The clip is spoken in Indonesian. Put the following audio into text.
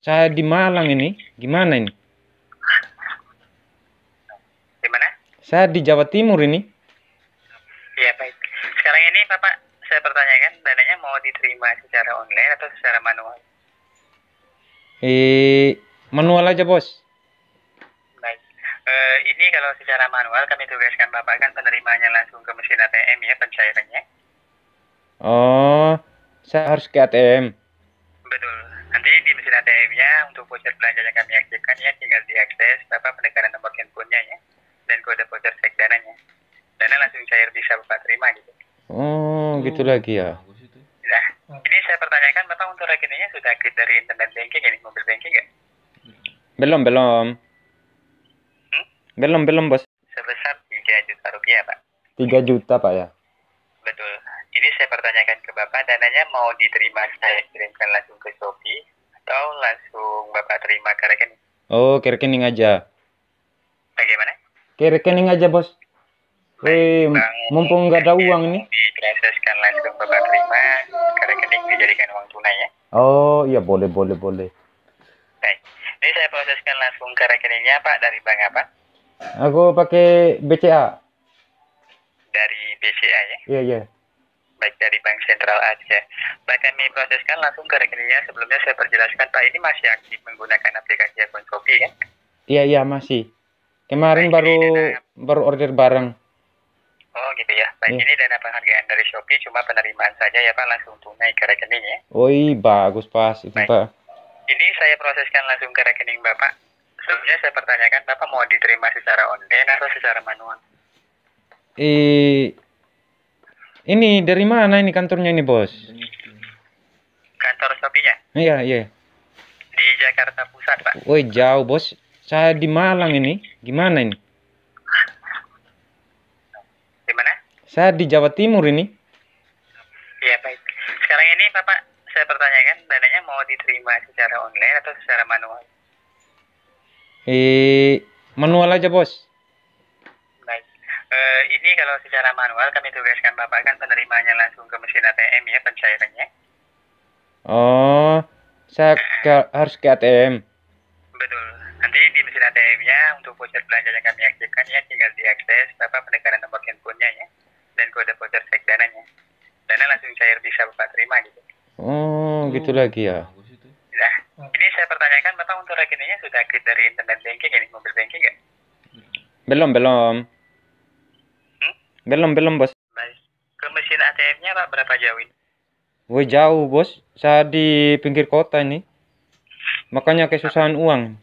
Saya di Malang ini. Gimana ini? Di mana? Saya di Jawa Timur ini. Iya, baik. Sekarang ini Bapak, saya pertanyakan, dananya mau diterima secara online atau secara manual? Manual aja, Bos. Baik. Ini kalau secara manual kami tugaskan Bapak kan penerimanya langsung ke mesin ATM ya, pencairannya. Oh, saya harus ke ATM. Betul. Nanti di mesin ATM-nya untuk voucher belanja yang kami aktifkan ya, tinggal diakses Bapak penekanan nomor handphonenya ya, dan kode voucher cek dananya. Dana langsung cair bisa Bapak terima gitu. Oh, gitu lagi ya. Nah, ini saya pertanyakan Bapak untuk rekeningnya sudah aktif dari internet banking ini, mobil banking nggak? Belum. Belum, Bos. Sebesar 3 juta rupiah Pak. 3 juta, Pak ya. Betul. Ini saya pertanyakan ke Bapak, dananya mau diterima saya kirimkan langsung ke Shopee atau langsung Bapak terima ke rekening? Oh, ke rekening aja. Bagaimana? Ke rekening aja, Bos. Mumpung nggak ada uang ini. Diproseskan langsung Bapak terima ke rekening dijadikan uang tunai ya. Oh, iya boleh. Baik. Ini saya proseskan langsung ke rekeningnya Pak, dari bank apa? Aku pakai BCA. Dari BCA ya? Iya. Baik, dari Bank Sentral Aceh. Baik, kami proseskan langsung ke rekeningnya. Sebelumnya saya perjelaskan Pak, ini masih aktif menggunakan aplikasi akun Shopee kan? Iya, masih. Kemarin baru order barang. Oh gitu ya. Baik, ini dana penghargaan dari Shopee, cuma penerimaan saja ya Pak, langsung tunai ke rekening ya. Oh, bagus pas itu, baik, Pak. Ini saya proseskan langsung ke rekening Bapak. Sebelumnya saya pertanyakan, Bapak mau diterima secara online atau secara manual? Ini dari mana ini kantornya ini, Bos? Kantor Shopee-nya? Iya. Di Jakarta Pusat, Pak. Woi, jauh, Bos. Saya di Malang ini. Gimana ini? Di mana? Saya di Jawa Timur ini. Iya, baik. Sekarang ini Bapak, saya pertanyakan, dananya mau diterima secara online atau secara manual? Manual aja, Bos. Baik. Ini kalau secara manual kami tugaskan Bapak kan penerimanya langsung ke mesin ATM ya, pencairannya. Oh, saya harus ke ATM. Betul. Nanti di mesin ATM-nya untuk voucher belanja yang kami aktifkan ya, tinggal diakses Bapak penekanan nomor handphonenya ya, dan kode voucher cek dananya. Dana langsung cair bisa Bapak terima gitu. Oh, gitu lagi ya. Nah, ini saya pertanyakan Bapak untuk rekeningnya sudah aktif dari internet banking ini, mobil banking nggak? Belum, Bos. Baik. Ke mesin ATM-nya Pak berapa jauh ini? Woi, jauh, Bos. Saya di pinggir kota ini. Makanya kesusahan uang.